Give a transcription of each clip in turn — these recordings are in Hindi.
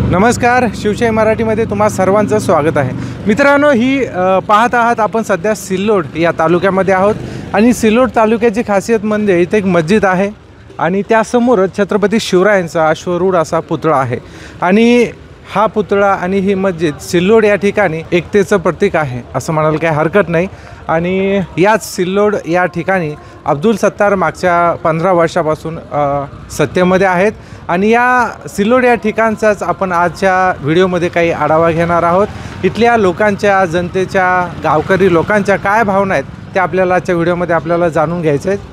नमस्कार, शिवशाही मराठीमध्ये तुम्हा सर्वांचं स्वागत आहे. मित्रांनो, ही पाहत आहात आपण सध्या सिल्लोड या तालुक्यामध्ये आहोत आणि सिल्लोड तालुक्याची खासियत म्हणजे इथे एक मस्जिद आहे आणि त्यासमोरच छत्रपती शिवरायांचा अश्वरूढ असा पुतळा आहे आणि हा पुतळा आणि ही मस्जिद सिल्लोड या ठिकाणी एकतेचं प्रतीक आहे असं म्हणायला काही हरकत नाही. आणि याच सिल्लोड या ठिकाणी अब्दुल सत्तार मागच्या 15 वर्षापासून सत्तेमध्ये आहेत आणि या सिल्लोड या ठिकाणचाच आपण आजच्या व्हिडिओमध्ये काही आढावा घेणार आहोत. इथल्या लोकांच्या, जनतेच्या, गावकरी लोकांच्या काय भावना आहेत त्या आपल्याला आजच्या व्हिडिओमध्ये आपल्याला जाणून घ्यायचे आहेत.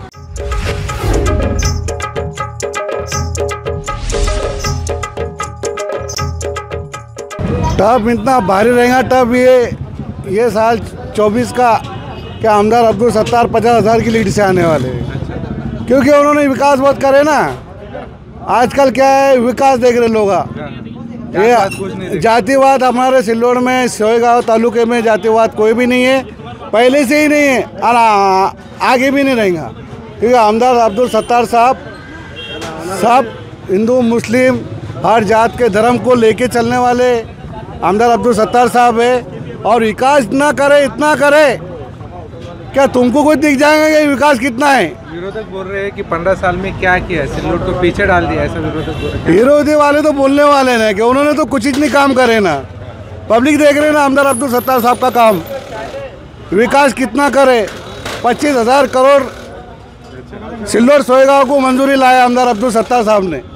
टफ इतना भारी रहेगा. टफ ये साल 24 का क्या आमदार अब्दुल सत्तार 50,000 की लीड से आने वाले हैं, क्योंकि उन्होंने विकास बहुत करे ना. आजकल क्या है, विकास देख रहे लोग. ये जातिवाद हमारे सिल्लोड में, सोयगांव तालुके में जातिवाद कोई भी नहीं है, पहले से ही नहीं है और आगे भी नहीं रहेगा. क्योंकि आमदार अब्दुल सत्तार साहब सब हिंदू मुस्लिम हर जात के धर्म को लेके चलने वाले आमदार अब्दुल सत्तार साहब है. और विकास इतना करे क्या तुमको कोई दिख जाएगा कि विकास कितना है. विरोधक बोल रहे हैं कि 15 साल में क्या किया, सिल्लोड को पीछे डाल दिया, ऐसा विरोधक बोल रहे हैं. विरोधी वाले तो बोलने वाले ना कि उन्होंने तो कुछ नहीं काम करे ना. पब्लिक देख रहे ना आमदार अब्दुल सत्तार साहब का काम, विकास कितना करे. 25,000 करोड़ सिल्लोड सोयगांव को मंजूरी लाया आमदार अब्दुल सत्तार साहब ने.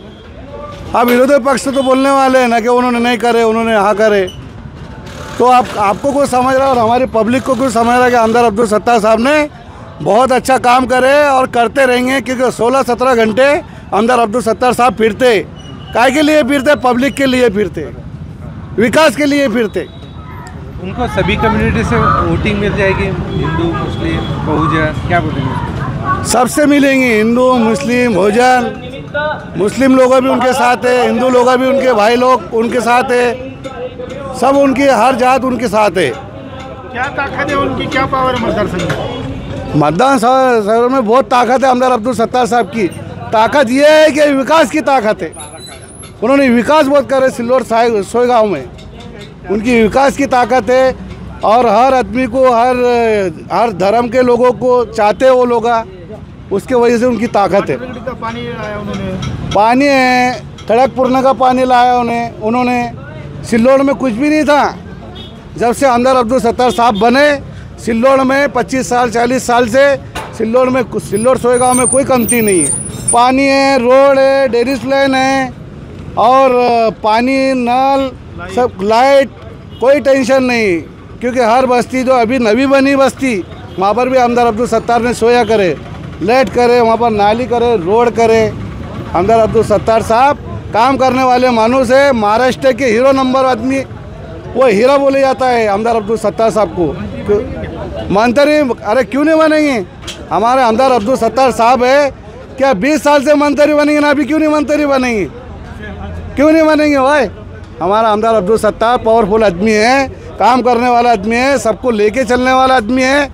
अब विरोधी पक्ष तो बोलने वाले हैं ना कि उन्होंने नहीं करे, उन्होंने हाँ करे. तो आपको कुछ समझ रहा है और हमारी पब्लिक को कुछ समझ रहा है कि आमदार अब्दुल सत्तार साहब ने बहुत अच्छा काम करे और करते रहेंगे. क्योंकि 16-17 घंटे आमदार अब्दुल सत्तार साहब फिरते. काय के लिए फिरते? पब्लिक के लिए फिरते, विकास के लिए फिरते. उनको सभी कम्युनिटी से वोटिंग मिल जाएगी, हिंदू, मुस्लिम, बहुजन, क्या बोलेंगे? सबसे मिलेंगी, हिंदू, मुस्लिम, बहुजन. मुस्लिम लोग भी उनके साथ है, हिंदू लोग भी उनके भाई लोग उनके साथ है, सब उनकी हर जात उनके साथ है. क्या ताकत है उनकी, क्या पावर है मतदान संघ में? मतदान शहर में बहुत ताकत है आमदार अब्दुल सत्तार साहब की. ताकत ये है कि विकास की ताकत है. उन्होंने विकास बहुत करे सिल्लोड सोयगांव में, उनकी विकास की ताकत है. और हर आदमी को, हर धर्म के लोगों को चाहते हैं वो लोग, उसके वजह से उनकी ताकत है. पानी लाया उन्होंने, पानी है, खड़गपुरना का पानी लाया उन्होंने. सिल्लोड में कुछ भी नहीं था. जब से आमदार अब्दुल सत्तार साहब बने, सिल्लोड में 25 साल 40 साल से सिल्लोड सोयगांव में कोई कमती नहीं है. पानी है, रोड है, डेरिस लाइन है और पानी, नल, सब लाइट, कोई टेंशन नहीं. क्योंकि हर बस्ती जो अभी नवी बनी बस्ती, वहाँ पर भी आमदार अब्दुल सत्तार ने सोया करे, लाइट करे, वहाँ पर नाली करे, रोड करे. आमदार अब्दुल सत्तार साहब काम करने वाले मानुस है. महाराष्ट्र के हीरो नंबर आदमी, वो हीरा बोले जाता है आमदार अब्दुल सत्तार साहब को. मंत्री अरे क्यों नहीं बनेंगे? हमारे आमदार अब्दुल सत्तार साहब है, क्या 20 साल से मंत्री बनेंगे ना, अभी क्यों नहीं मंत्री बनेंगे? क्यों नहीं बनेंगे भाई? हमारा आमदार अब्दुल सत्तार पावरफुल आदमी है, काम करने वाला आदमी है, सबको लेके चलने वाला आदमी है.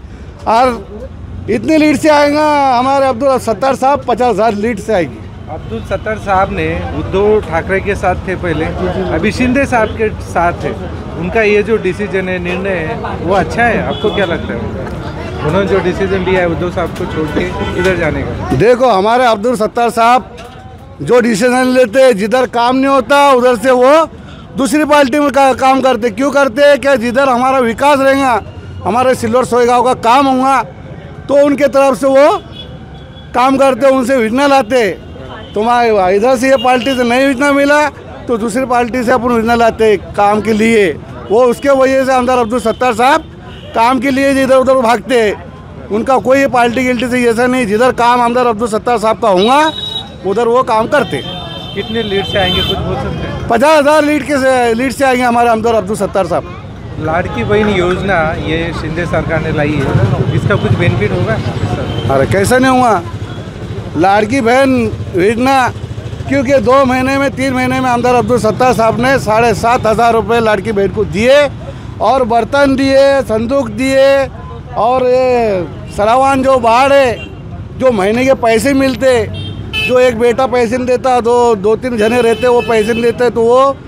और इतनी लीड से आएगा हमारे अब्दुल सत्तार साहब, 50,000 लीड से आएगी. अब्दुल सत्तार साहब ने उद्धव ठाकरे के साथ थे पहले, अभी शिंदे साहब के साथ है. उनका ये जो डिसीजन है, निर्णय है, वो अच्छा है? आपको क्या लगता है उन्होंने जो डिसीजन लिया है उद्धव साहब को छोड़ के इधर जाने का? देखो, हमारे अब्दुल सत्तार साहब जो डिसीजन लेते हैं, जिधर काम नहीं होता उधर से वो दूसरी पार्टी में काम करते. क्यों करते हैं? क्या जिधर हमारा विकास रहेगा, हमारे सिल्लोड सोयगांव का काम होगा, तो उनके तरफ से वो काम करते, उनसे विघ्न लाते. तुम्हारे इधर से ये पार्टी से नहीं विघ्न मिला तो दूसरी पार्टी से अपन विघ्न लाते काम के लिए. वो उसके वजह से आमदार अब्दुल सत्तार साहब काम के लिए इधर उधर भागते. उनका कोई पार्टी गिल्टी से ऐसा नहीं, जिधर काम आमदार अब्दुल सत्तार साहब का होगा उधर वो काम करते. कितने लीड से आएंगे, कुछ बोल सकते हैं? 50,000 लीड से आएंगे हमारे आमदार अब्दुल सत्तार साहब. लाड़की बहन योजना ये शिंदे सरकार ने लाई है, इसका कुछ बेनिफिट होगा? अरे कैसा नहीं हुआ? लाड़की बहन योजना, क्योंकि 2 महीने में 3 महीने में आमदार अब्दुल सत्तार साहब ने 7,500 रुपये लाड़की बहन को दिए और बर्तन दिए, संदूक दिए और ये सरावान जो बाढ़ है, जो महीने के पैसे मिलते, जो एक बेटा पैसे नहीं देता, दो तीन जने रहते वो पैसे नहीं देते, तो वो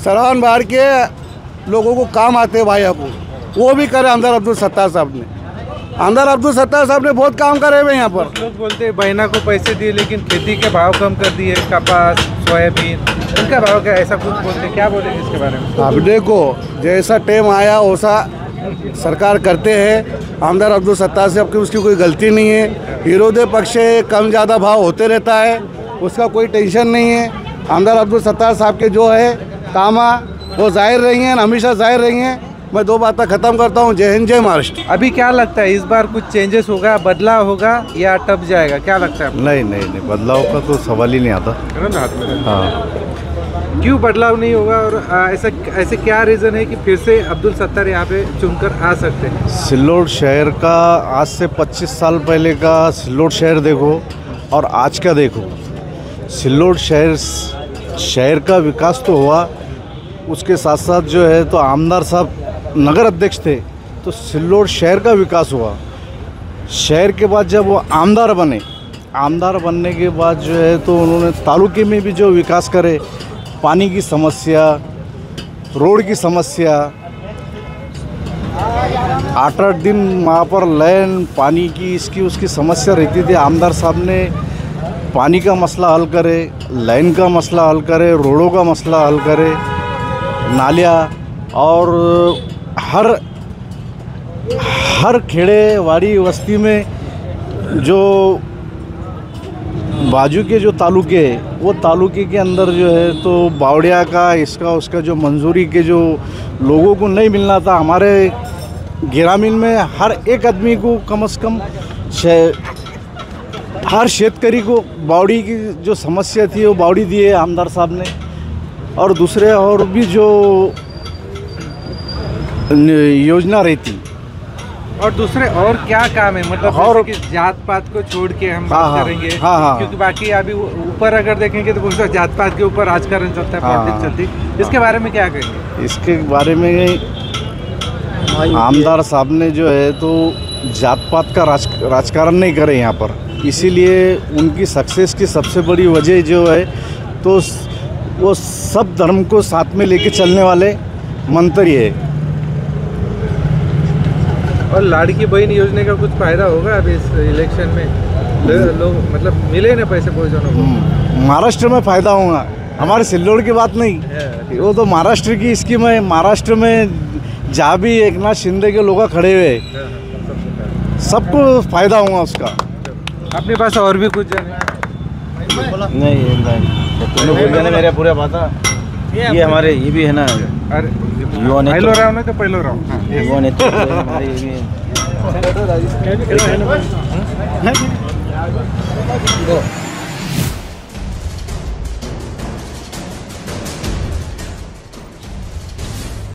सराहन बाहर के लोगों को काम आते हैं भाई को, वो भी करे अंदर अब्दुल सत्तार साहब ने। अंदर अब्दुल सत्तार साहब ने बहुत काम करे हुए यहाँ पर। लोग बोलते हैं बहना को पैसे दिए लेकिन खेती के भाव कम कर दिए, कपास सोयाबीन इनका भाव क्या, ऐसा कुछ बोलते हैं, क्या बोलेंगे इसके बारे में? अब देखो जैसा टाइम आया वैसा सरकार करते हैं। आमदार अब्दुल सत्तार साहब की उसकी कोई गलती नहीं है। विरोधी पक्ष कम ज़्यादा भाव होते रहता है, उसका कोई टेंशन नहीं है। आमदार अब्दुल सत्तार साहब के जो है काम वो जाहिर रही हैं, हमेशा जाहिर रही हैं। मैं दो बातें ख़त्म करता हूँ। जय हिंद, जय महाराष्ट्र। अभी क्या लगता है इस बार कुछ चेंजेस होगा, बदलाव होगा या टप जाएगा, क्या लगता है आपको? नहीं, बदलाव का तो सवाल ही नहीं आता। हाँ, क्यों बदलाव नहीं होगा और ऐसे क्या रीज़न है कि फिर से अब्दुल सत्तार यहाँ पे चुनकर आ सकते हैं? सिल्लोड शहर का आज से 25 साल पहले का सिल्लोड शहर देखो और आज का देखो। सिल्लोड शहर का विकास तो हुआ, उसके साथ साथ जो है तो आमदार साहब नगर अध्यक्ष थे तो सिल्लोड शहर का विकास हुआ। शहर के बाद जब वो आमदार बनने के बाद जो है तो उन्होंने तालुके में भी जो विकास करे, पानी की समस्या, रोड की समस्या, 8-8 दिन वहाँ पर लाइन पानी की इसकी उसकी समस्या रहती थी। आमदार साहब ने पानी का मसला हल करे, लाइन का मसला हल करे, रोडों का मसला हल करे, नालियाँ और हर खेड़े वाड़ी बस्ती में जो बाजू के जो तालुके हैं वो तालुके के अंदर जो है तो बावड़िया का इसका उसका जो मंजूरी के जो लोगों को नहीं मिलना था, हमारे ग्रामीण में हर एक आदमी को कम से कम हर शेतकरी को बावड़ी की जो समस्या थी वो बावड़ी दी है आमदार साहब ने। और दूसरे और भी जो योजना रहती और दूसरे और क्या काम है, मतलब और जैसे कि जात पात को छोड़ के हम हाँ, बात करेंगे। हाँ। क्योंकि बाकी अभी ऊपर अगर देखेंगे तो कुछ जात पात के ऊपर राजकारण चलता है, हाँ, पॉलिटिक्स चलती है। इसके बारे में क्या कहेंगे? इसके बारे में आमदार साहब ने जो है तो जात पात का राजकारण नहीं करे यहाँ पर, इसीलिए उनकी सक्सेस की सबसे बड़ी वजह जो है तो वो सब धर्म को साथ में लेके चलने वाले मंत्री है। और लाड़की बहन योजना का कुछ फायदा होगा अभी इस इलेक्शन में? लोग मतलब मिले ना पैसे बहुत जनों को? महाराष्ट्र में फ़ायदा होगा, हमारे सिल्लोड की बात नहीं, वो तो महाराष्ट्र की स्कीम है। महाराष्ट्र में जहाँ भी एकनाथ शिंदे के लोग खड़े हुए सबको फ़ायदा होगा उसका। अपने पास और भी कुछ जाने? नहीं तुमने बोल दिया ना मेरा पूरा बात। ये हमारे ये भी है ना, अरे युवा नेतृत्व। पहलो राव नहीं तो पहलो राव। युवा नेतृत्व हमारे ये भी।